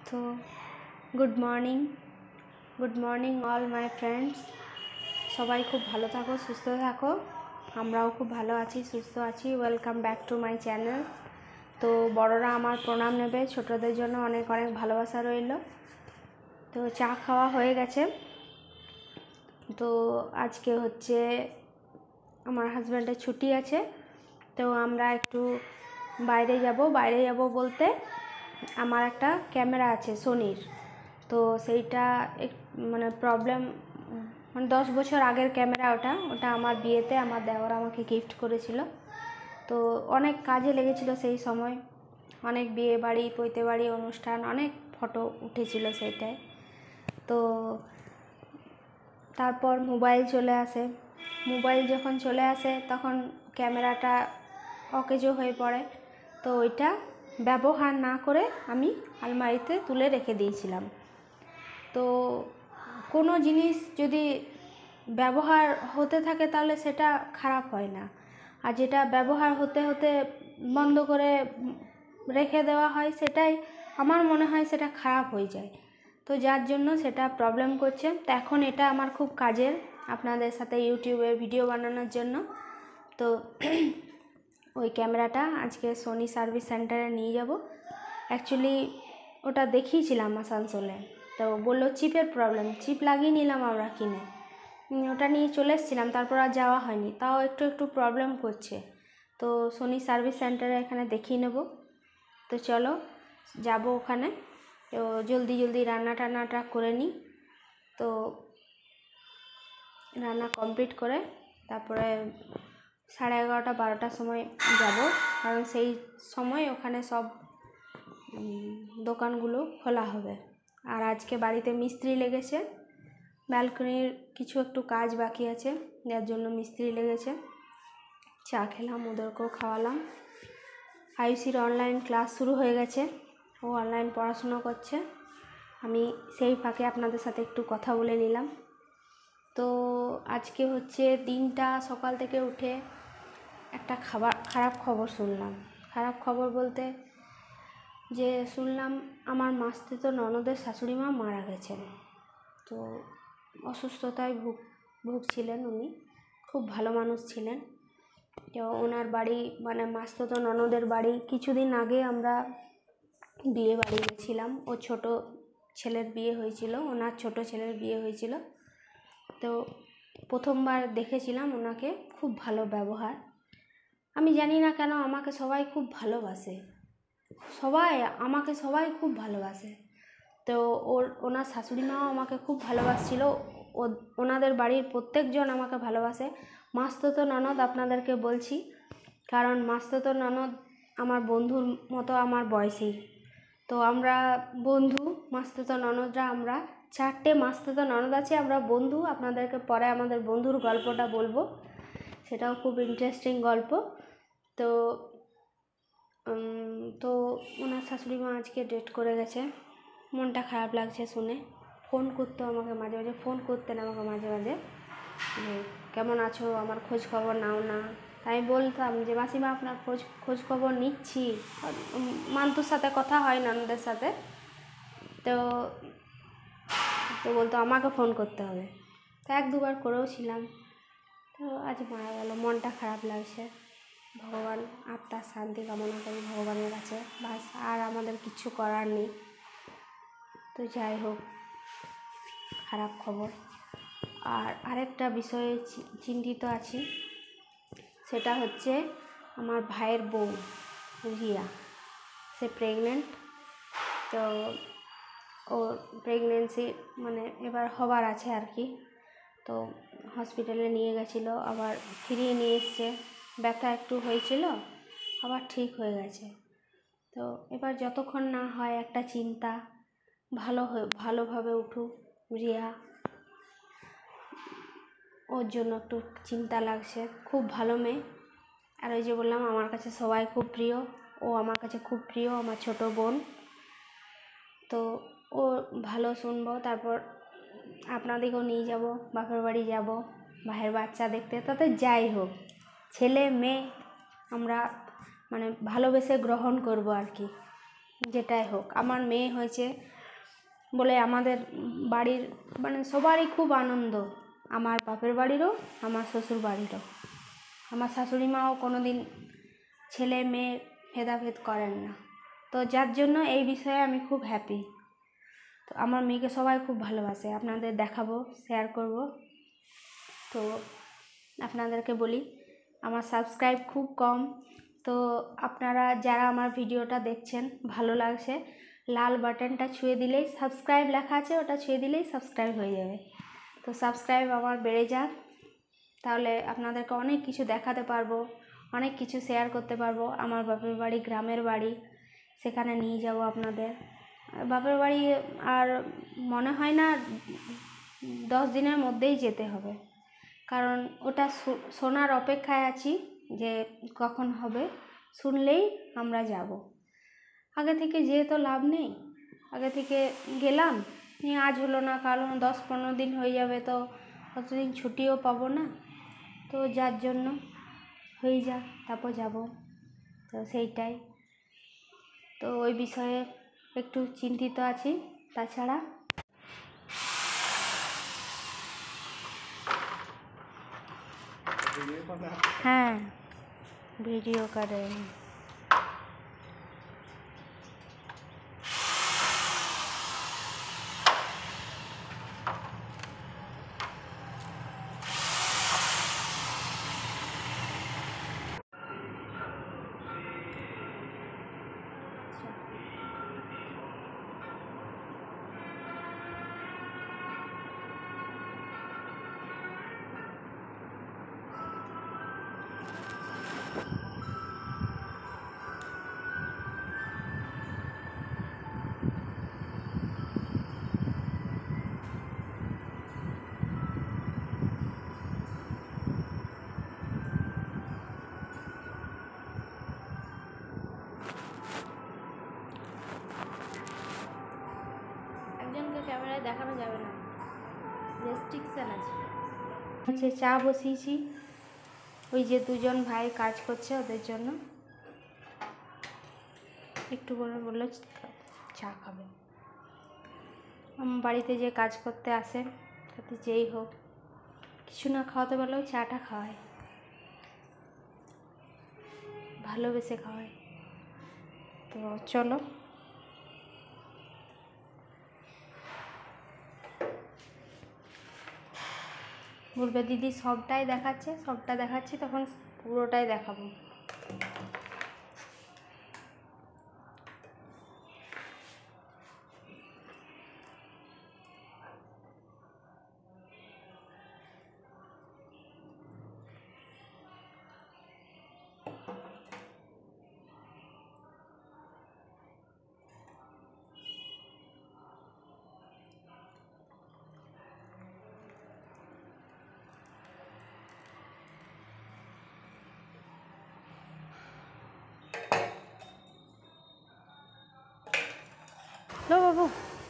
তো good morning all my friends. সবাই খুব ভালো থাকো, সুস্থ থাকো। আমরাও খুব ভালো আছি, সুস্থ আছি। Welcome back to my channel. তো বড়রা আমার প্রণাম নেবে, ছোটদের জন্য অনেক অনেক ভালোবাসা রইল। তো চা খাওয়া হয়ে গেছে। তো আজকে হচ্ছে আমার হাজব্যান্ডের ছুটি আছে, তো আমরা একটু বাইরে যাব বলতে আমার একটা ক্যামেরা আছে সোনির। তো সেইটা মানে প্রবলেম, মানে 10 বছর আগের ক্যামেরা। ওটা আমার বিয়েতে আমার দেওর আমাকে গিফট করেছিল। তো অনেক কাজে লেগেছিল সেই সময়, অনেক বিয়ে বাড়ি, পৈতে বাড়ি, অনুষ্ঠান, অনেক ফটো উঠেছিল সেইটায়। তো তারপর মোবাইল যখন চলে আসে তখন ক্যামেরাটা অকেজো হয়ে পড়ে। তো ওইটা ব্যবহার না করে আমি আলমারিতে তুলে রেখে দিয়েছিলাম। তো কোনো জিনিস যদি ব্যবহার হতে থাকে তাহলে সেটা খারাপ হয় না, আর যেটা ব্যবহার হতে হতে বন্ধ করে রেখে দেওয়া হয় সেটাই আমার মনে হয় সেটা খারাপ হয়ে যায়। তো যার জন্য সেটা প্রবলেম করছে। তো এখন এটা আমার খুব কাজের, আপনাদের সাথে ইউটিউবে ভিডিও বানানোর জন্য। তো ওই ক্যামেরাটা আজকে সোনি সার্ভিস সেন্টারে নিয়ে যাব। অ্যাকচুয়ালি ওটা দেখিয়েছিলাম আসানসোলে, তো বললো চিপের প্রবলেম, চিপ লাগিয়ে নিলাম আমরা কিনে, ওটা নিয়ে চলে এসেছিলাম। তারপর আর যাওয়া হয়নি, তাও একটু প্রবলেম করছে। তো সোনি সার্ভিস সেন্টারে এখানে দেখিয়ে নেব। তো চলো যাব ওখানে। তো জলদি রান্নাটা করে নিই। তো রান্না কমপ্লিট করে তারপরে 11:30 12টার সময় যাব, কারণ সেই সময় ওখানে সব দোকানগুলো খোলা হবে। আর আজকে বাড়িতে মিস্ত্রি লেগেছে, ব্যালকনির কিছু একটু কাজ বাকি আছে, যার জন্য মিস্ত্রি লেগেছে। চা খেলাম, ওদেরকেও খাওয়ালাম। আয়ুষির অনলাইন ক্লাস শুরু হয়ে গেছে, ও অনলাইন পড়াশুনো করছে। আমি সেই ফাঁকে আপনাদের সাথে একটু কথা বলে নিলাম। তো আজকে হচ্ছে দিনটা সকাল থেকে উঠে একটা খারাপ খবর শুনলাম। খারাপ খবর বলতে যে শুনলাম আমার মাসতুতো ননদের শাশুড়ি মা মারা গেছেন। তো অসুস্থতায় ভুগছিলেন উনি, খুব ভালো মানুষ ছিলেন। তো ওনার বাড়ি, মানে মাসতুতো ননদের বাড়ি, কিছুদিন আগে আমরা বিয়ে বাড়ি গেছিলাম। ও ছোট ছেলের বিয়ে হয়েছিল, ওনার ছোট ছেলের বিয়ে হয়েছিল। তো প্রথমবার দেখেছিলাম ওনাকে, খুব ভালো ব্যবহার। আমি জানি না কেন আমাকে সবাই খুব ভালোবাসে, সবাই খুব ভালোবাসে। তো ওনার শাশুড়ি মাও আমাকে খুব ভালোবাসছিল, ওনাদের বাড়ির প্রত্যেকজন আমাকে ভালোবাসে। মাসতুতো ননদ আপনাদেরকে বলছি, কারণ মাসতুতো ননদ আমার বন্ধুর মতো, আমার বয়সী। তো আমরা বন্ধু, মাসতুতো ননদরা আমরা 4টে মাসতুতো ননদ আছে, আমরা বন্ধু। আপনাদেরকে পরে আমাদের বন্ধুর গল্পটা বলবো, সেটাও খুব ইন্টারেস্টিং গল্প। তো ওনার শাশুড়ি মা আজকে ডেট করে গেছে। মনটা খারাপ লাগছে শুনে। ফোন করতেন আমাকে মাঝে মাঝে যে কেমন আছো, আমার খোঁজ খবর নাও না। তাই বলতাম যে মাসিমা আপনার খোঁজ খবর নিচ্ছি। মান্তুর সাথে কথা হয় ননদের সাথে, তো বলতো আমাকে ফোন করতে হবে। তো 1-2বার করেও ছিলাম। তো আজ মারা গেল, মনটা খারাপ লাগছে। ভগবান আত্মার শান্তি কামনা করি ভগবানের কাছে, বাস আর আমাদের কিছু করার নেই। তো যাই হোক, খারাপ খবর। আর আরেকটা বিষয়ে চিন্তিত আছি, সেটা হচ্ছে আমার ভাইয়ের বউ রিয়া, সে প্রেগনেন্ট। তো ওর প্রেগনেন্সি মানে এবার হবার আছে আর কি। তো হসপিটালে নিয়ে গেছিলো, আবার ফিরিয়ে নিয়ে এসছে। ব্যথা একটু হয়েছিল, আবার ঠিক হয়ে গেছে। তো এবার যতক্ষণ না হয় একটা চিন্তা, ভালোভাবে উঠুক রিয়া, ওর জন্য একটু চিন্তা লাগছে। খুব ভালো মেয়ে, আর ওই যে বললাম আমার কাছে সবাই খুব প্রিয়, ও আমার কাছে খুব প্রিয়, আমার ছোট বোন। তো ও ভালো শুনবো, তারপর আপনাদেরকেও নিয়ে যাব, বাপের বাড়ি যাব ভাইয়ের বাচ্চা দেখতে। তাতে যাই হোক, ছেলে মেয়ে আমরা মানে ভালোবেসে গ্রহণ করব আর কি, যেটাই হোক। আমার মেয়ে হয়েছে বলে আমাদের বাড়ির মানে সবারই খুব আনন্দ, আমার বাপের বাড়িরও আমার শ্বশুর বাড়িরও। আমার শাশুড়ি মাও কোনো দিন ছেলে মেয়ে ভেদাভেদ করেন না, তো যার জন্য এই বিষয়ে আমি খুব হ্যাপি। তো আমার মেয়েকে সবাই খুব ভালোবাসে, আপনাদের দেখাবো, শেয়ার করব। তো আপনাদেরকে বলি আমার সাবস্ক্রাইব খুব কম, তো আপনারা যারা আমার ভিডিওটা দেখছেন ভালো লাগছে, লাল বাটনটা ছুঁয়ে দিলেই সাবস্ক্রাইব লেখা আছে, ওটা ছুঁয়ে দিলেই সাবস্ক্রাইব হয়ে যাবে। তো সাবস্ক্রাইব আমার বেড়ে যাক, তাহলে আপনাদেরকে অনেক কিছু দেখাতে পারবো, অনেক কিছু শেয়ার করতে পারবো। আমার বাপের বাড়ি গ্রামের বাড়ি, সেখানে নিয়ে যাব আপনাদের। বাপের বাড়ি আর মনে হয় না 10 দিনের মধ্যেই যেতে হবে, কারণ ওটা শোনার অপেক্ষায় আছি যে কখন হবে, শুনলেই আমরা যাব। আগে থেকে যেয়ে তো লাভ নেই, আগে থেকে গেলাম নিয়ে আজ হলো না, কাল 10-15 দিন হয়ে যাবে, তো অতদিন ছুটিও পাবো না। তো যার জন্য হয়ে যাক তারপর যাব, তো সেইটাই। তো ওই বিষয়ে একটু চিন্তিত আছি, তাছাড়া হ্যাঁ ভিডিও করে। একজনকে ক্যামেরায় দেখানো যাবে না, রেস্ট্রিকশান আছে। চা বসিয়েছি, ওই যে দুজন ভাই কাজ করছে ওদের জন্য। একটু করে বললো চা খাবে। আমার বাড়িতে যে কাজ করতে আসে, তাতে যেই হোক কিছু না খাওয়াতে পারলেও চাটা খাওয়ায়, ভালোবেসে খাওয়ায়। তো চলো, বলবে দিদি সবটাই দেখাচ্ছে, সবটা দেখাচ্ছি, তখন পুরোটাই দেখাবো। লো বাবু,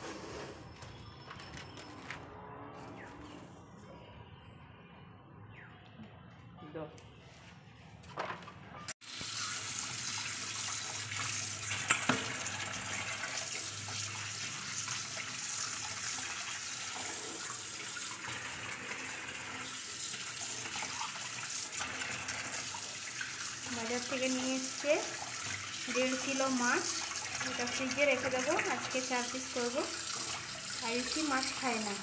বাজার থেকে নিয়ে এসছে 1.5 কিলো মাছ, এটা ফ্রিজে রেখে দেবো, আজকে 4 পিস করবো। আর বেশি মাছ খায় না।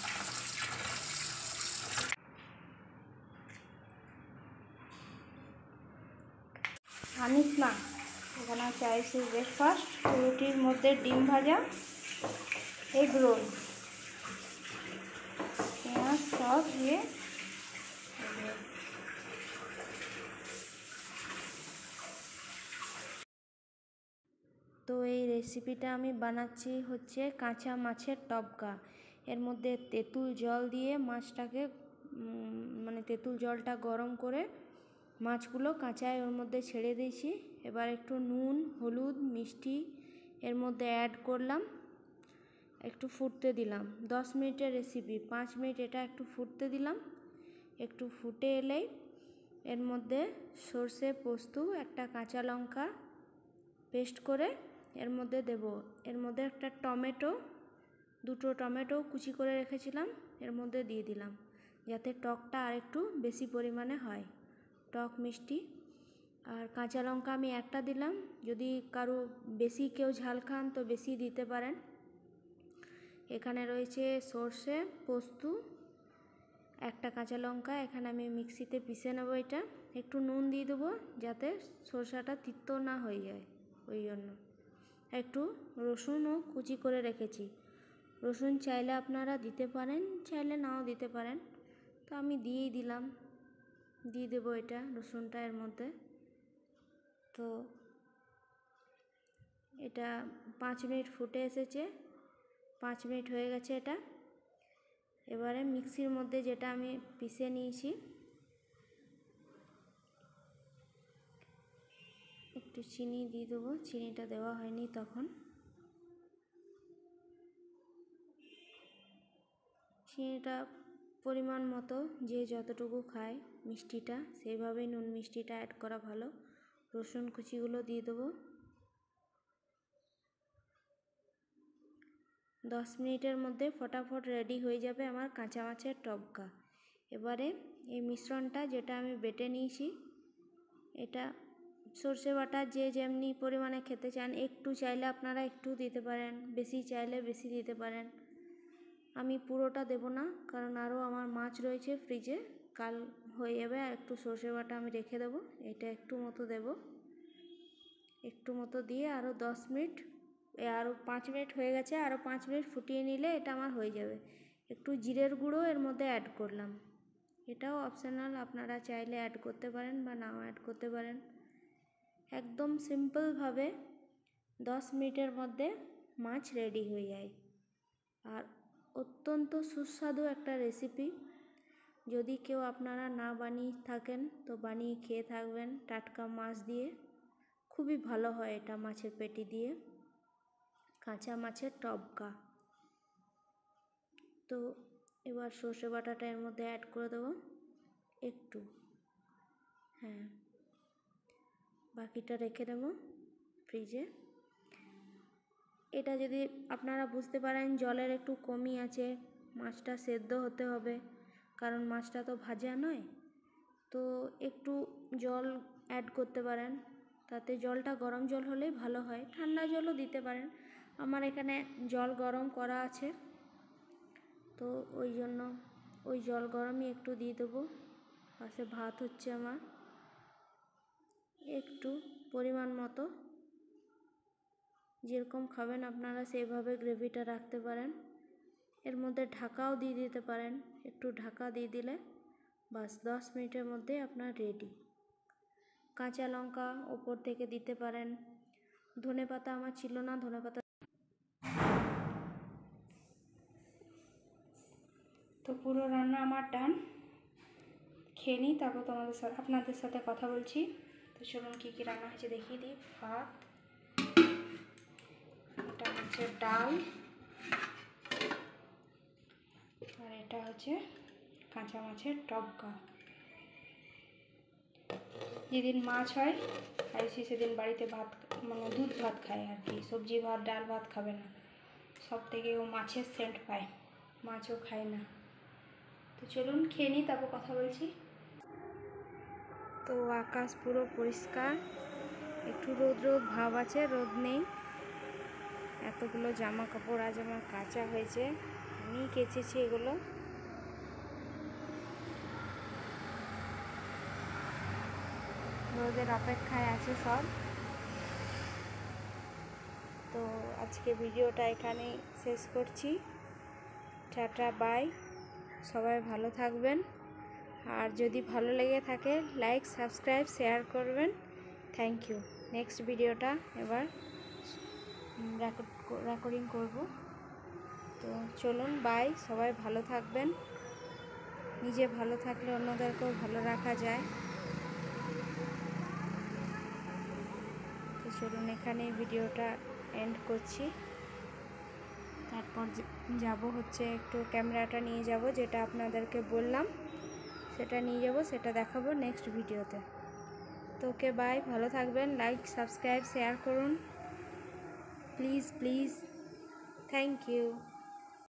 আনিস না, এখানে আছে আইসির ব্রেকফাস্ট, রুটির মধ্যে ডিম ভাজা, এগ রোল, পেঁয়াজ সব দিয়ে। তো এই রেসিপিটা আমি বানাচ্ছি হচ্ছে কাঁচা মাছের টবকা। এর মধ্যে তেঁতুল জল দিয়ে মাছটাকে মানে তেঁতুল জলটা গরম করে মাছগুলো কাঁচায় ওর মধ্যে ছেড়ে দিয়েছি। এবার একটু নুন, হলুদ, মিষ্টি এর মধ্যে অ্যাড করলাম, একটু ফুটতে দিলাম। 10 মিনিটের রেসিপি, 5 মিনিট এটা একটু ফুটতে দিলাম। একটু ফুটে এলেই এর মধ্যে সর্ষে, পোস্ত, একটা কাঁচা লঙ্কা পেস্ট করে এর মধ্যে দেব। এর মধ্যে একটা টমেটো দুটো টমেটো কুচি করে রেখেছিলাম এর মধ্যে দিয়ে দিলাম, যাতে টকটা আর একটু বেশি পরিমাণে হয়, টক মিষ্টি। আর কাঁচা লঙ্কা আমি একটা দিলাম, যদি কারো বেশি কেউ ঝাল খান তো বেশি দিতে পারেন। এখানে রয়েছে সর্ষে, পোস্ত, একটা কাঁচা লঙ্কা, এখানে আমি মিক্সিতে পিষে নেবো। এটা একটু নুন দিয়ে দেবো যাতে সরষাটা তিতো না হয়ে যায়, ওই জন্য। একটু রসুনও কুচি করে রেখেছি, রসুন চাইলে আপনারা দিতে পারেন, চাইলে নাও দিতে পারেন, তো আমি দিয়েই দিলাম, দিয়ে দেবো এটা রসুনটা এর মধ্যে। তো এটা 5 মিনিট ফুটে এসেছে, 5 মিনিট হয়ে গেছে এটা। এবারে মিক্সির মধ্যে যেটা আমি পিষে নিয়েছি, একটু চিনি দিয়ে দেবো, চিনিটা দেওয়া হয়নি তখন। চিনিটা পরিমাণ মতো, যে যতটুকু খায় মিষ্টিটা সেইভাবেই নুন মিষ্টিটা অ্যাড করা ভালো। রসুন কুচিগুলো দিয়ে দেবো। 10 মিনিটের মধ্যে ফটাফট রেডি হয়ে যাবে আমার কাঁচা মাছের টবকা। এবারে এই মিশ্রণটা যেটা আমি বেটে নিয়েছি, এটা সর্ষে বাটা যে যেমনি পরিমাণে খেতে চান, একটু চাইলে আপনারা একটু দিতে পারেন, বেশি চাইলে বেশি দিতে পারেন। আমি পুরোটা দেব না, কারণ আরও আমার মাছ রয়েছে ফ্রিজে, কাল হয়ে যাবে। আর একটু সর্ষে বাটা আমি রেখে দেবো, এটা একটু মতো দেব, একটু মতো দিয়ে আরও 10 মিনিট, আরও 5 মিনিট হয়ে গেছে, আরও 5 মিনিট ফুটিয়ে নিলে এটা আমার হয়ে যাবে। একটু জিরের গুঁড়ো এর মধ্যে অ্যাড করলাম, এটাও অপশনাল, আপনারা চাইলে অ্যাড করতে পারেন বা নাও অ্যাড করতে পারেন। একদম সিম্পলভাবে 10 মিনিটের মধ্যে মাছ রেডি হয়ে যায়। আর অত্যন্ত সুস্বাদু একটা রেসিপি, যদি কেউ আপনারা না বানিয়ে থাকেন তো বানিয়ে খেয়ে থাকবেন টাটকা মাছ দিয়ে, খুবই ভালো হয় এটা মাছের পেটি দিয়ে, কাঁচা মাছের টবকা। তো এবার সর্ষে বাটাটা এর মধ্যে অ্যাড করে দেবো একটু, হ্যাঁ, বাকিটা রেখে দেবো ফ্রিজে। এটা যদি আপনারা বুঝতে পারেন জলের একটু কমই আছে, মাছটা সেদ্ধ হতে হবে, কারণ মাছটা তো ভাজা নয়, তো একটু জল অ্যাড করতে পারেন, তাতে জলটা গরম জল হলেই ভালো হয়, ঠান্ডা জলও দিতে পারেন। আমার এখানে জল গরম করা আছে, তো ওই জন্য ওই জল গরমই একটু দিয়ে দেবো। পাশে ভাত হচ্ছে আমার, একটু পরিমাণ মতো, যেরকম খাবেন আপনারা সেইভাবে গ্রেভিটা রাখতে পারেন। এর মধ্যে ঢাকাও দিয়ে দিতে পারেন, একটু ঢাকা দিয়ে দিলে বাস 10 মিনিটের মধ্যে আপনার রেডি। কাঁচা লঙ্কা ওপর থেকে দিতে পারেন, ধনেপাতা আমার ছিল না, ধনেপাতা। তো পুরো রান্না আমার ডান, খেয়ে নিই, তারপর আপনাদের সাথে কথা বলছি। তো চলুন কী কী রান্না হয়েছে দেখিয়ে দিই। ভাত, এটা হচ্ছে ডাল, আর এটা হচ্ছে কাঁচা মাছের টবকা। যেদিন মাছ হয় খাইছি সেদিন বাড়িতে ভাত, মানে দুধ ভাত খায় আর কি, সবজি ভাত ডাল ভাত খাবে না, সব থেকে ও মাছের সেন্ট পায়, মাছও খায় না। তো চলুন খেয়ে নিই, তারপর কথা বলছি। তো আকাশ পুরো পরিষ্কার, একটু রোদ রোদ ভাব আছে, রোদ নেই। এতগুলো জামা কাপড় আজ আমার কাচা হয়েছে, আমি কেচেছি এগুলো। রোদের অপেক্ষায় আছে সব। তো আজকে ভিডিওটা এখানেই শেষ করছি, টাটা বাই, সবাই ভালো থাকবেন। আর যদি ভালো লেগে থাকে লাইক সাবস্ক্রাইব শেয়ার করবেন, থ্যাংক ইউ। নেক্সট ভিডিওটা এবার রেকর্ডিং করব। তো চলুন বাই, সবাই ভালো থাকবেন, নিজে ভালো থাকলে অন্যদেরকেও ভালো রাখা যায়। তো চলুন এখানেই ভিডিওটা এন্ড করছি। তারপর যাব হচ্ছে একটু ক্যামেরাটা নিয়ে যাব, যেটা আপনাদেরকে বললাম সেটা নিয়ে যাব, সেটা দেখাবো নেক্সট ভিডিওতে। তো ওকে বাই, ভালো থাকবেন, লাইক সাবস্ক্রাইব শেয়ার করুন প্লিজ প্লিজ, থ্যাংক ইউ।